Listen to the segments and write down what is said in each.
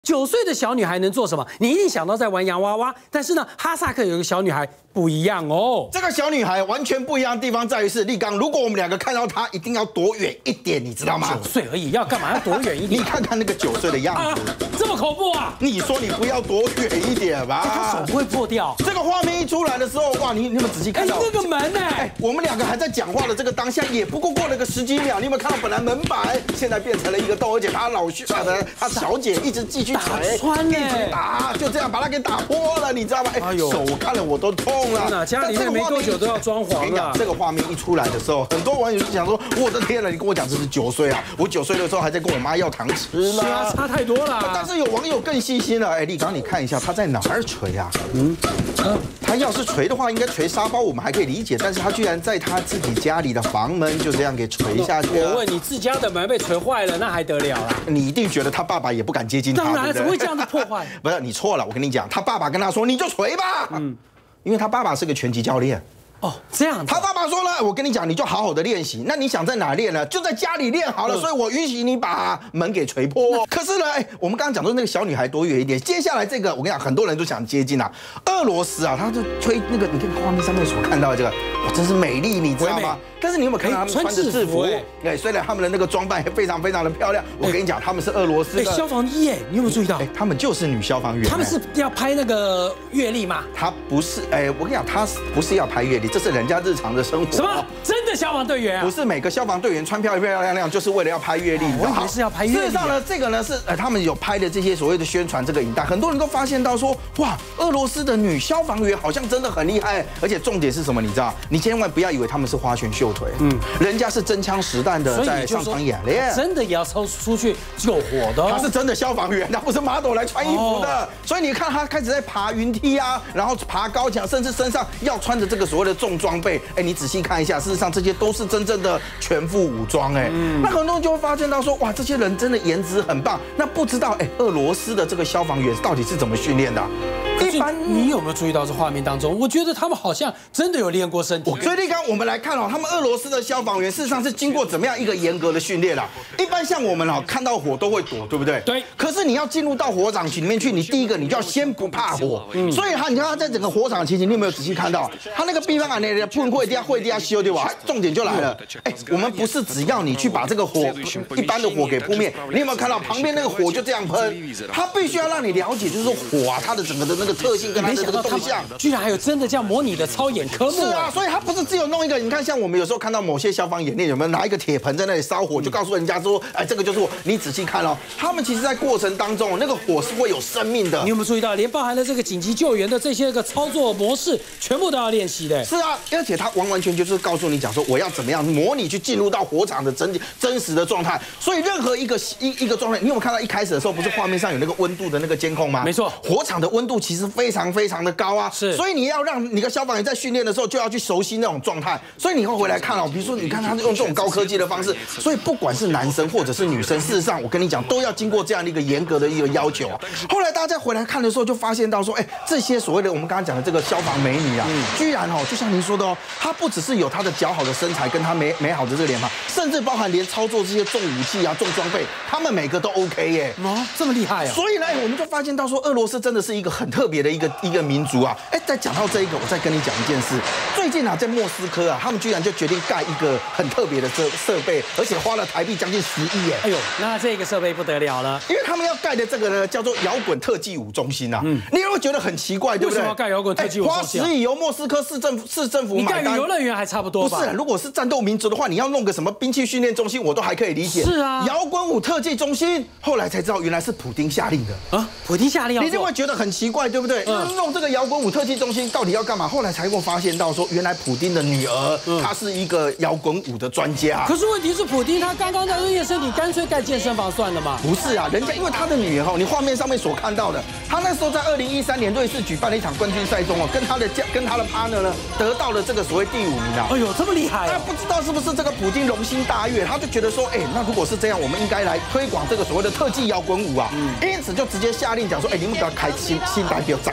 9岁的小女孩能做什么？你一定想到在玩洋娃娃，但是呢，哈萨克有一个小女孩不一样哦。 这个小女孩完全不一样的地方在于是，立刚，如果我们两个看到她，一定要躲远一点，你知道吗 9岁而已，要干嘛？要躲远一点？ 你看看那个9岁的样子， 这么恐怖啊！ 你说你不要躲远一点吧？ 她手不会破掉。 这个画面一出来的时候，哇，你有没有仔细看到？ 那个门呢？ 我们两个还在讲话的这个当下，也不过过了个10几秒，你有没有看到本来门板，现在变成了一个洞，而且他他小姐一直继续捶，一直打，就这样把它给打破了，你知道吗？哎呦，手我看了我都痛了。 天哪，家里面没多久都要装潢了。 这个画面一出来的时候，很多网友就想说：我的天哪，你跟我讲这是9岁啊！我9岁的时候还在跟我妈要糖吃呢。 是啊，差太多了。 但是有网友更细心了，哎，立刚你看一下他在哪儿捶啊？他要是捶的话，应该捶沙包，我们还可以理解。但是他居然在他自己家里的房门就这样给捶下去了。 我问你，自家的门被捶坏了，那还得了啦？ 你一定觉得他爸爸也不敢接近他。 当然，怎么会这样子破坏？ 不是你错了，我跟你讲，他爸爸跟他说，你就捶吧。因为他爸爸是个拳击教练。 哦，这样子。 他爸爸说了，我跟你讲，你就好好的练习。那你想在哪练呢？就在家里练好了。所以我允许你把门给捶破。可是呢，我们刚刚讲说那个小女孩躲远一点。接下来这个，我跟你讲，很多人都想接近啊。俄罗斯啊，他就推那个，你看画面上面所看到的这个，哇，真是美丽，你知道吗？但是你有没有看到他们穿着制服？对，虽然他们的那个装扮非常非常的漂亮，我跟你讲，他们是俄罗斯的消防衣，你有没有注意到？ 他们就是女消防员。 他们是要拍那个阅历吗？ 他不是，我跟你讲，他不是要拍阅历，这是人家日常的生活。 什么？真的消防队员啊？ 不是每个消防队员穿漂漂亮亮，就是为了要拍阅历。 我以为是要拍阅历。 事实上呢，这个呢是他们有拍的这些所谓的宣传这个影带，很多人都发现到说，哇，俄罗斯的女消防员好像真的很厉害，而且重点是什么？你知道？你千万不要以为他们是花拳绣腿，人家是真枪实弹的在上场演练， 真的也要出去救火的。 他是真的消防员，他不是 model 来穿衣服的。所以你看他开始在爬云梯啊，然后爬高墙，甚至身上要穿着这个所谓的重装备。你仔细看一下，事实上这些都是真正的全副武装。那很多人就会发现到说，哇，这些人真的颜值很棒。那不知道俄罗斯的这个消防员到底是怎么训练的？ 一般你有没有注意到这画面当中？我觉得他们好像真的有练过身体。 所以立刚，我们来看他们俄罗斯的消防员事实上是经过怎么样一个严格的训练啦？一般像我们看到火都会躲，对不对？ 对。可是你要进入到火场里面去，你第一个你就要先不怕火。所以你看他在整个火场的情形，你有没有仔细看到他那个地方啊？那喷会地修对吧？重点就来了，我们不是只要你去把这个火一般的火给扑灭，你有没有看到旁边那个火就这样喷？他必须要让你了解，就是说火啊，它的整个的那个特性跟它的这个动向， 居然还有真的这样模拟的操演科目。 是啊，所以他不是只有弄一个。你看，像我们有时候看到某些消防演练，有没有拿一个铁盆在那里烧火，就告诉人家说，这个就是我。你仔细看他们其实在过程当中，那个火是会有生命的。 你有没有注意到，连包含了这个紧急救援的这些个操作模式，全部都要练习的？ 是啊，而且他完全就是告诉你讲说，我要怎么样模拟去进入到火场的真实的状态。所以任何一个状态，你有没有看到一开始的时候，不是画面上有那个温度的那个监控吗？ 没错， 火场的温度其实非常非常的高啊。 是， 所以你要让你的消防员在训练的时候就要去熟悉那种状态。所以你会回来看比如说你看他用这种高科技的方式，所以不管是男生或者是女生，事实上我跟你讲都要经过这样的一个严格的一个要求。后来大家再回来看的时候，就发现到说，这些所谓的我们刚刚讲的这个消防美女啊，居然就像您说的她不只是有她的姣好的身材跟她美好的这个脸庞，甚至包含连操作这些重武器啊、重装备，他们每个都 OK 耶。 这么厉害啊！ 所以呢，我们就发现到说，俄罗斯真的是一个很特别的一个民族啊。再讲到这一个，我再跟你讲一件事。最近在莫斯科啊，他们居然就决定盖一个很特别的设备，而且花了台币将近10亿耶。 哎呦，那这个设备不得了了， 因为他们要盖的这个呢，叫做摇滚特技舞中心啊。你也会觉得很奇怪，对不对？ 为什么要盖摇滚特技舞中心？ 花10亿由莫斯科市政府买单。 你盖游乐园还差不多吧？ 不是，如果是战斗民族的话，你要弄个什么兵器训练中心，我都还可以理解。 是啊， 摇滚舞特技中心，后来才知道原来是普丁下令的啊！普丁下令要做， 你就会觉得很奇怪，对不对？弄这个摇滚舞特技中心到底要干嘛？后来才会发现到说，原来普丁的女儿她是一个摇滚舞的专家。 可是问题是，普丁他刚刚在练身体，干脆盖健身房算了嘛？ 不是啊，人家因为他的女儿你画面上面所看到的，他那时候在2013年瑞士举办了一场冠军赛中跟他的 partner 呢得到了这个所谓第5名啊。 哎呦，这么厉害！ 那不知道是不是这个普丁龙心大悦，他就觉得说，那如果是这样，我们应该来推广这个所谓的特技摇滚舞啊。因此就直接下令讲说，你们不要开新代表展演。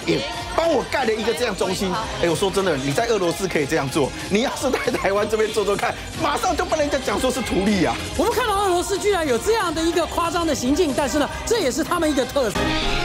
帮我盖了一个这样中心。哎，我说真的，你在俄罗斯可以这样做，你要是在台湾这边做做看，马上就被人家讲说是图利啊。 我们看到俄罗斯居然有这样的一个夸张的行径，但是呢，这也是他们一个特色。